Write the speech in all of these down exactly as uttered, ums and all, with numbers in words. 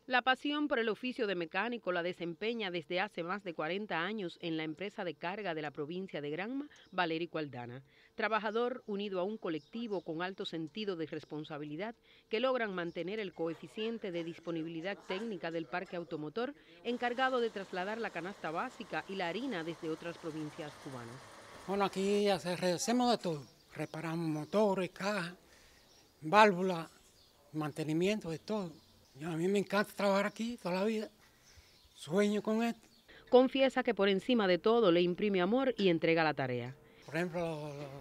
La pasión por el oficio de mecánico la desempeña desde hace más de cuarenta años en la empresa de carga de la provincia de Granma, Valerico Aldana, trabajador unido a un colectivo con alto sentido de responsabilidad que logran mantener el coeficiente de disponibilidad técnica del parque automotor encargado de trasladar la canasta básica y la harina desde otras provincias cubanas. Bueno, aquí hacemos de todo, reparamos motores, cajas, válvulas, mantenimiento de todo. Yo, a mí me encanta trabajar aquí toda la vida, sueño con esto. Confiesa que por encima de todo le imprime amor y entrega la tarea. Por ejemplo, lo, lo,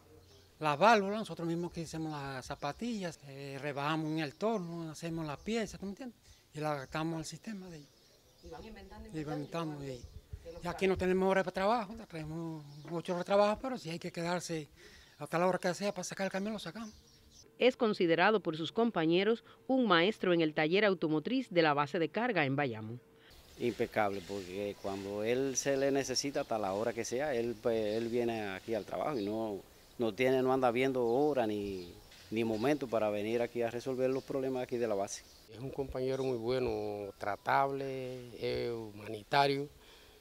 las válvulas, nosotros mismos que hacemos las zapatillas, eh, rebajamos en el torno, hacemos las piezas, ¿tú me entiendes? Y las adaptamos al sistema de ellos. Y van inventando. Y inventamos. Y, y aquí no tenemos horas para trabajo, tenemos ocho horas de trabajo, pero si hay que quedarse hasta la hora que sea para sacar el camión, lo sacamos. Es considerado por sus compañeros un maestro en el taller automotriz de la base de carga en Bayamo. Impecable, porque cuando él se le necesita hasta la hora que sea, él, pues, él viene aquí al trabajo y no, no, tiene, no anda viendo hora ni, ni momento para venir aquí a resolver los problemas aquí de la base. Es un compañero muy bueno, tratable, es humanitario,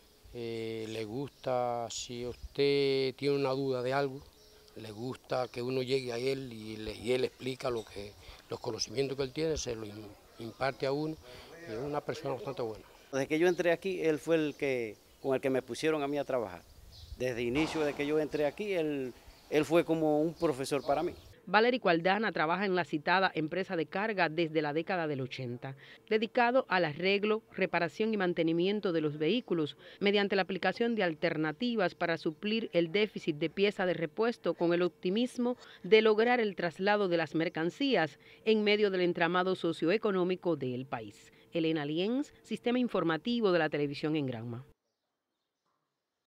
eh, le gusta, si usted tiene una duda de algo, le gusta que uno llegue a él y, le, y él explica lo que, los conocimientos que él tiene, se los imparte a uno, y es una persona bastante buena. Desde que yo entré aquí, él fue el que, con el que me pusieron a mí a trabajar. Desde el inicio de que yo entré aquí, él, él fue como un profesor para mí. Valerico Aldana trabaja en la citada empresa de carga desde la década del ochenta, dedicado al arreglo, reparación y mantenimiento de los vehículos mediante la aplicación de alternativas para suplir el déficit de pieza de repuesto con el optimismo de lograr el traslado de las mercancías en medio del entramado socioeconómico del país. Elena Lienz, Sistema Informativo de la Televisión en Granma.